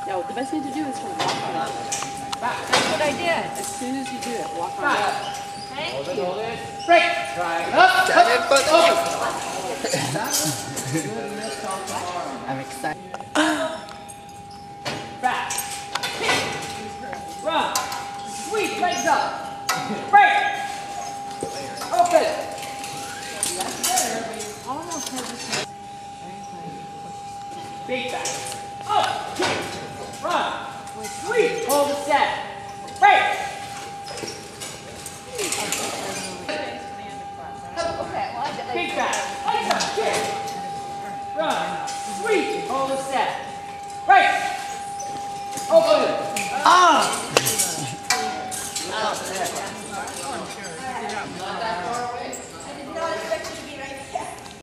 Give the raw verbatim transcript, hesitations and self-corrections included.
No, the best thing to do is to walk on up. That's what I did. As soon as you do it, walk on up. Thank you. Hold it. Break. Try it up. I'm excited. Back. Kick. Run. Sweep. Legs up. Break. Open. That's better, but you almost hesitate. Big back. Up. Kick. Run. Sweep. Hold the set. Break. Okay, well, big back. Legs up. Kick. Run. Sweep. Hold the set. Break. Open.